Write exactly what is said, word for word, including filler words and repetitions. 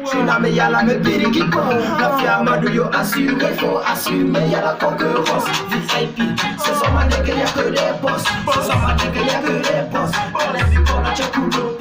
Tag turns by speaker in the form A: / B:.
A: Tsunami y'a la me piri qui prend. La fille Amadou yo assuré, faut assumer, y'a la concurrence. V I P, ce sont ma nègre, y'a que des boss. Ce sont ma nègre, y'a que des boss. Elle est vie pour la tchèque ou